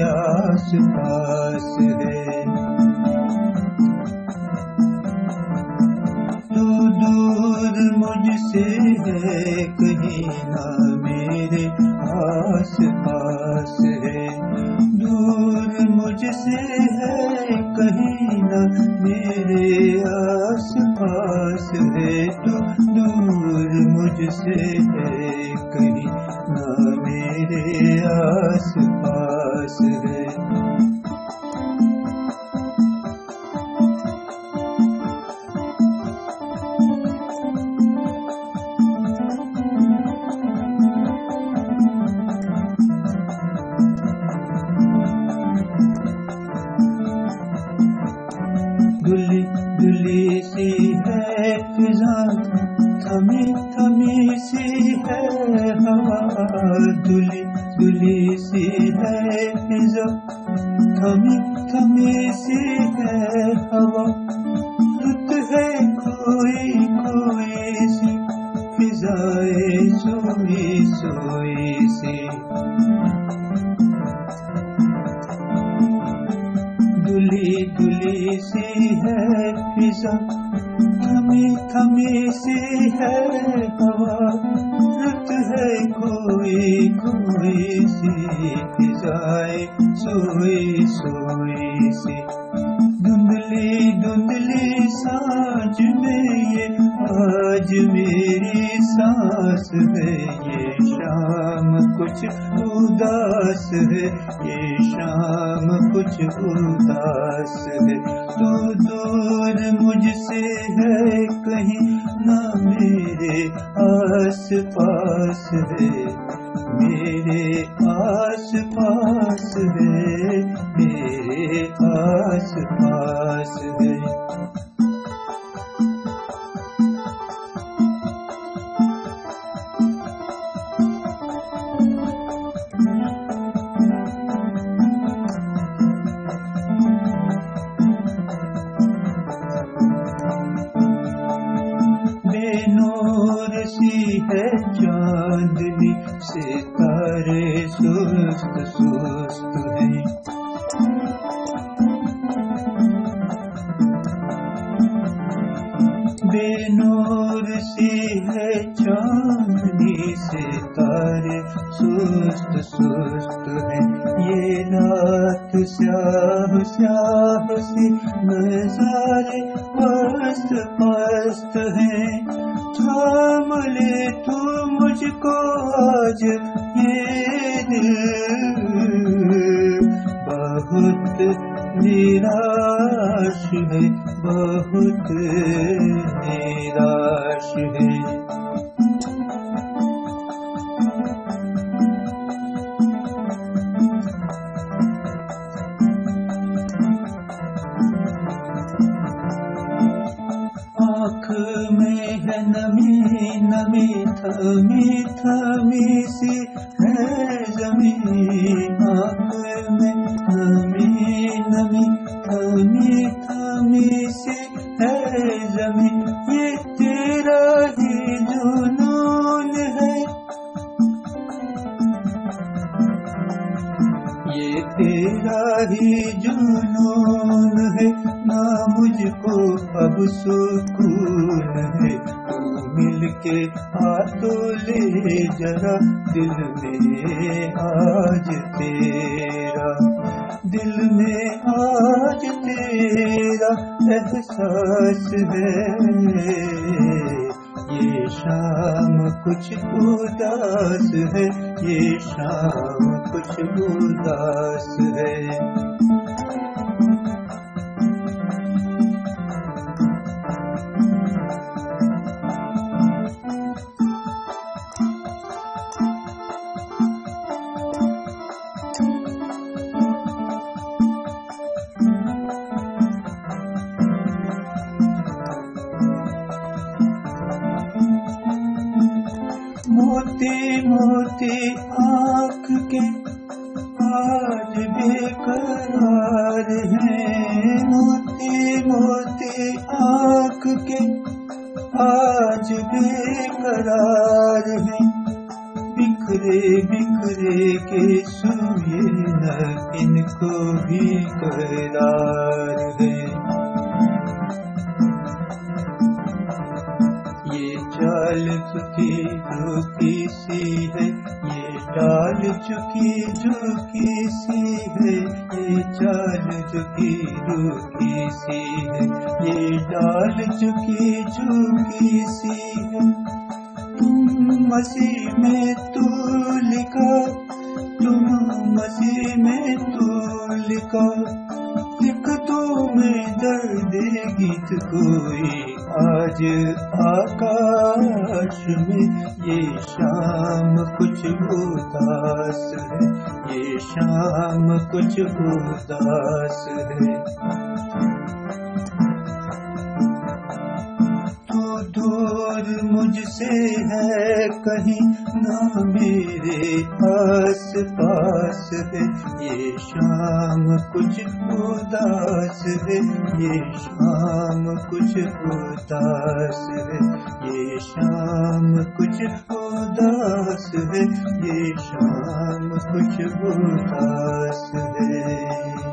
आस पास है। तू दूर मुझसे है कहीं ना मेरे आस पास है। दूर मुझसे है कहीं ना मेरे आस पास है। तू दूर मुझसे है कहीं ना मेरे आस पास है। धुली धुली सी है फिजा, थमी थमी सी है हवा। धुली धुली सी है फिजा, थमी थमी सी है हवा। रुत है कोई कोई सी फिजाए सोई सोई सी। धुली धुली सी है फिजा, थमी थमी सी है हवा। रुत है कोई कोई सी फिजाए सोई सोई सी। धुंधली धुंधली सांझ में ये आज मेरी सांस है। ये शाम कुछ उदास है, ये शाम कुछ उदास है। तू दूर मुझसे है कहीं ना मेरे आस पास है। मेरे आस पास है, मेरे आस पास है। बेनूर सी है चांदनी, सितारे सुस्त सुस्त हैं। बेनूर सी है चांदनी, सितारे सुस्त सुस्त हैं। ये रात स्याह स्याह सी नज़ारे पस्त पस्त हैं। थाम ले तू मुझको आज ये दिल, बहुत निराश है, बहुत निराश है। आँख में है नमी नमी, थमी थमी सी है ज़मीं। आँख में नमी नमी, थमी थमी सी है ज़मीं। ये तेरा ही जुनून है, ये तेरा ही जुनून है। ना मुझको अब सुकून है, तू मिलके आ तो ले जरा दिल में आज तेरा। दिल में आज तेरा एहसास है। ये शाम कुछ उदास है, ये शाम कुछ उदास है। मोती मोती आँख के आज बेकरार हैं। मोती मोती आँख के आज बेकरार हैं। बिखरे बिखरे के सोए इनको भी करार है। ये चाल चुकी रुकी सी है, ये चाल चुकी झुकी सी है, ये चाल चुकी रुकी सी है, ये चाल चुकी झुकी सी है। तुम मसीह में तू लिखा, तुम मसीह में तू लिखा, लिख दो मैं दर्द गीत कोई आज आकाश में। ये शाम कुछ उदास है, ये शाम कुछ उदास है। दूर मुझसे है कहीं ना मेरे आस पास है, ये शाम कुछ उदास है, ये शाम कुछ उदास है, ये शाम कुछ उदास है, ये शाम कुछ उदास है।